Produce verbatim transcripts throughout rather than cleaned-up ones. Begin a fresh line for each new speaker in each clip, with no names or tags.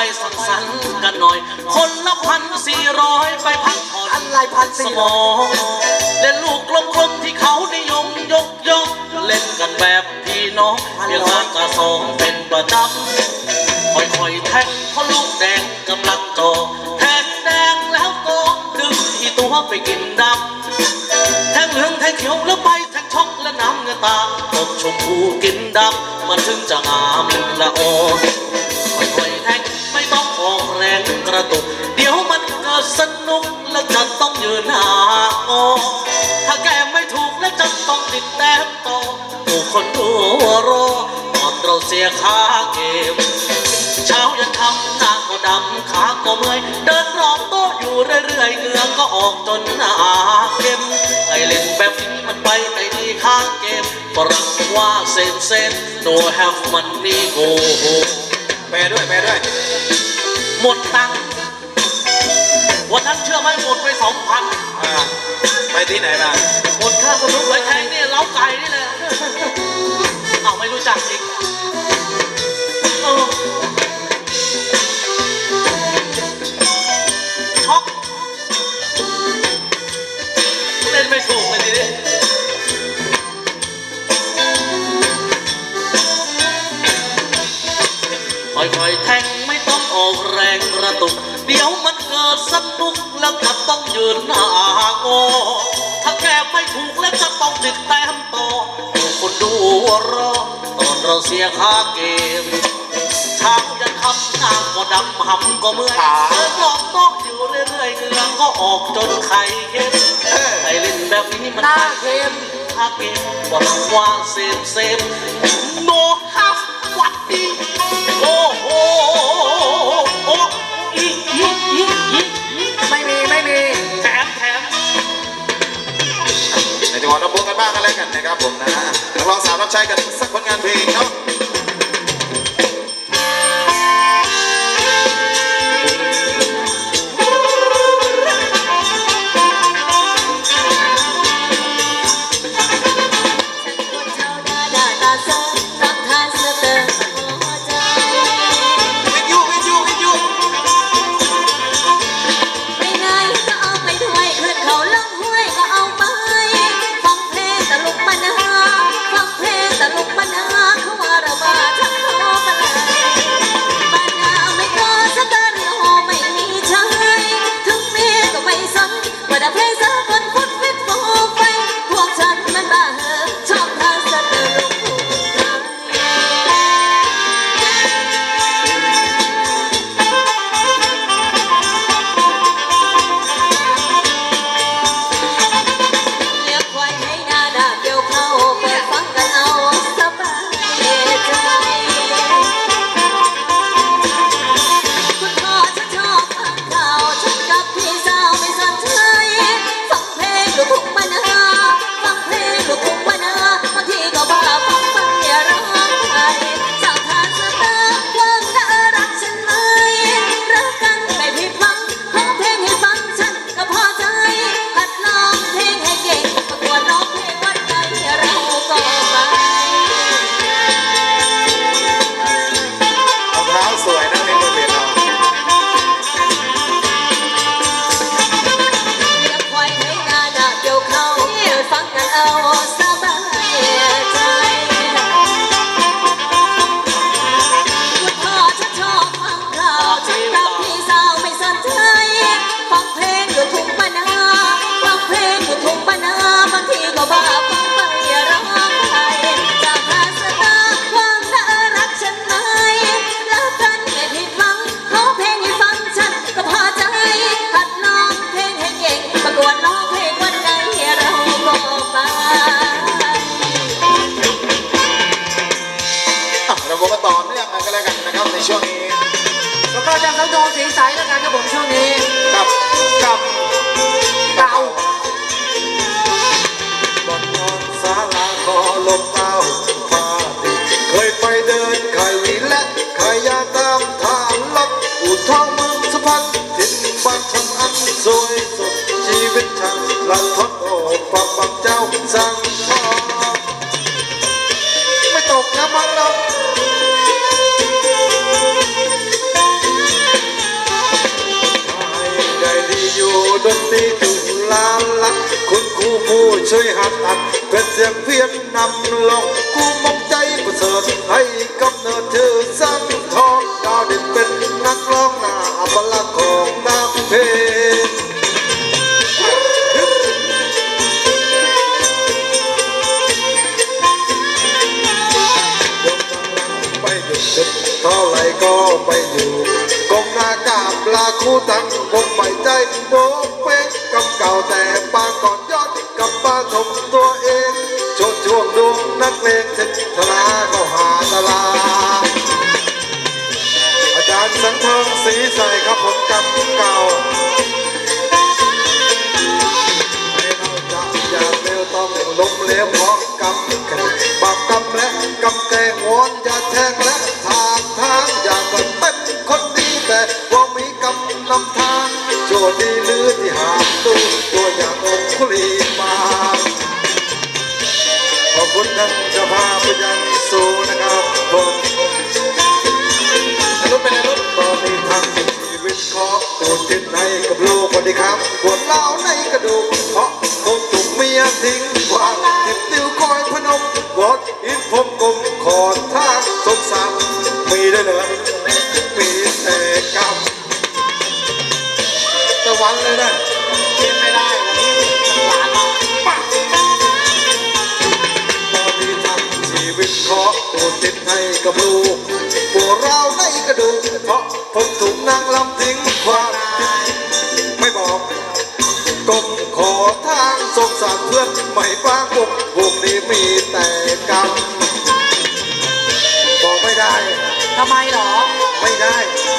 สังสรรค์กันหน่อยคนละพันสี่ร้อยไปพักผ่อนอะไรพันสมองเล่นลูกกลมๆที่เขานิยมยกย่องเล่นกันแบบพี่น้องเพียงห้ากระสองเป็นประจำค่อยๆแทงเพราะลูกแดงกำลังโตแทงแดงแล้วก็ดึงที่ตัวไปกินดำแทงเหลืองแทงเขียวแล้วไปแทงช็อกและน้ำเงาตาตบชมพูกินดำมันถึงจะงามละโอค่อยๆแทงไม่ต้องออกแรงกระตุกเดี๋ยวมันเกิดสนุกแล้วจะต้องยืนหางอถ้าแกไม่ถูกแล้วจะต้องติดแต้มต่อผู้คนดูรอตอนเราเสียค่าเกมเช้ายันค่ำหน้าก็ดำขาก็เมื่อยเดินรอบโต๊ะอยู่เรื่อยๆเหงื่อก็ออกจนหน้าเข็มไอเล่นแบบนี้มันไปไปดีข้างเกมฝรั่งว่าเซนเซน no have money go home
แปลด้วยแปลด้วย
หมดตังค์วันนั้นเชื่อไหมหมดไปสองพัน
ไปที่ไหนมา
หมดค่าสนุกไปแทงนี่เล้าไก่นี่แหละเอาไม่รู้จักอีกช็อกเล่นไม่ถูกเลยทีนี้ค่อยๆแทงไม่ต้องออกแรงกระตุกเดี๋ยวมันเกิดสนุกแล้วก็ต้องยืนหน้างอถ้าแกไม่ถูกแล้วจะต้องติดแต้มต่อคนดูรอตอนเราเสียค่าเกมเช้ายันค่ำหน้าก็ดำหำก็เมื่อยเดินรอบโต๊ะอยู่เรื่อยๆเหงื่อก็ออกจนไข่เค็มไอเล่นแบบนี้มันไข่เค็มค่าเกมบอกว่าเซฟเซฟ no have what be โอ้โหโอ้อีอีอีอี
ไม่มีไม่มี
แถมแถม
ในจังหวัดลำพูนกันบ้างกันแล้วกันนะครับผมนะนักร้องสาวรับใช้กันสักผลงานเพลงเนาะไม่ตกนะมันเรา
ผู้ช่วยหัดอัดเป็นเสียงเพียนนำลงกูมองใจประเสริฐให้กำเนิดชื่อสังทองดาวเด่นเป็นนักร้องหน้าอัปลักษณ์ของน้ำเพชรไปหยุดจุดเท่าไรก็ไม่อยู่กองหน้ากาบลาคู่ตั้งวงใหม่ใจโบกเป๊กกำเก่าแต่ปางก่อนยอดกับปางถมตัวเองช่วงช่วงดวงนักเลงเทธนาก็หาตลาอาจารย์สังทองสีใสครับผมกำเก่าให้เราจับอย่าเร็วต้องล้มเหลวเพราะกำแก่บาปกำและกำแกงวอนอย่าแทงและทางทางอย่าก็เป็นคนดีแต่ว่ามีกำนำทางโจดีหรือที่หาดูตัวอย่างองคุลีมาขอบคุณท่านเจ้าภาพผู้ยังสูนะครับผมรุ่นเป็นรุ่นตอนนี้ทางชีวิตของตูดติดในกับลูกวันดีครับปวดเล่าในกระดูกเพราะคงถูกเมียทิ้งวางติดนิ้วคอยพนมวอดอินผมกลมขอดทางสงสารมีได้เลยมีแต่กรรมตะวันเลยนะเล่นไม่ได้วันนี้หลานมาปักตอนนี้ทำชีวิตขอตัวติดให้กับลูกปวดเราในกระดูกเพราะผมถูกนางลำทิ้งความไม่บอกก้มขอทางสงสารเพื่อนไม่ป้าพวกพวกนี้มีแต่กรรมบอกไม่ได้ทำไมหรอไม่ได้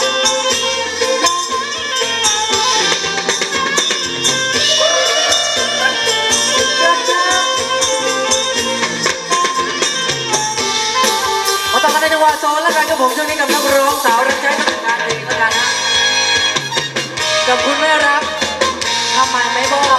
เอาต่อมาในจังหวะโซนแล้วกันครับผมช่วงนี้กับนักร้องสาวรับใช้ต้องการเพลงแล้วกันนะกับคุณแม่รักทำไมไม่บอก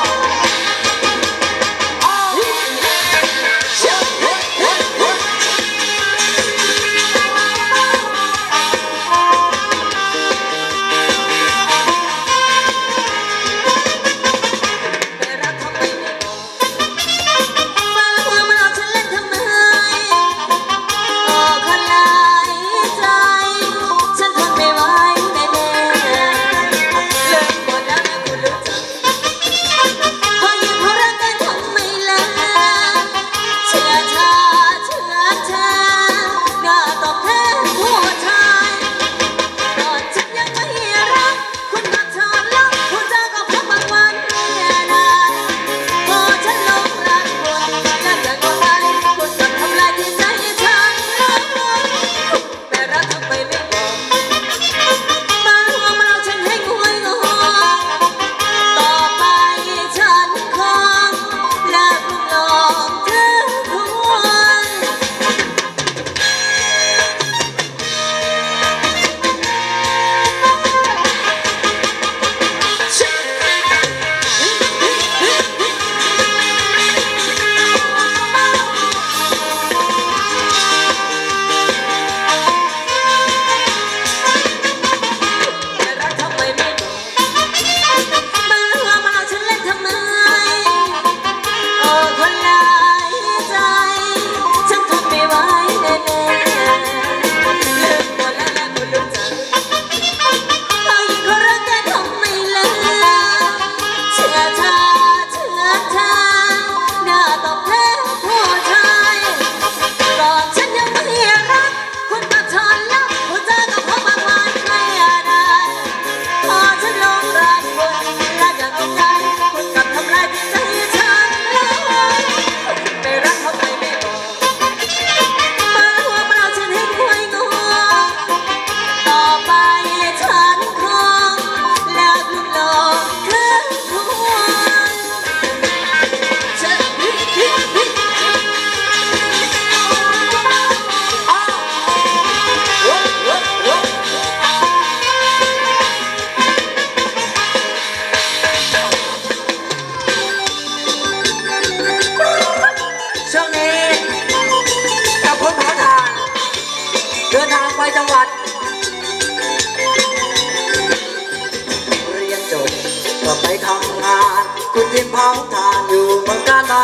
เ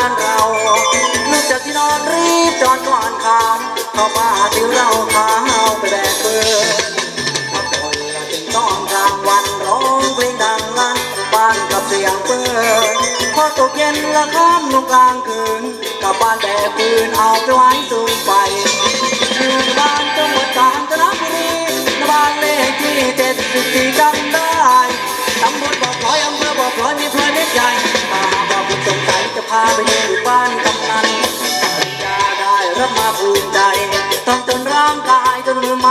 านเราลุกจากที่นอนรีบจอดก่อนข้ามเข้ามาที่เราเท้าไปแบกเบิร์พักผ่อนละถึงตอนกลางวันร้องเพลงดังลั่นบ้านกับเสียงปืนพอตกเย็นละข้ามลงกลางคืนกลับบ้านแบกปืนเอาไปไว้สูงไฟอยู่บ้านจังหวัดกาญจนบุรีบ้านเลขที่เจ็ดสิบสี่จำได้ตำบลบ่อพลอยอำเภอบ่อพลอยมีพลอยเม็ดใหญ่ถ้าหากว่าคุณสงสัยจะพาไปดู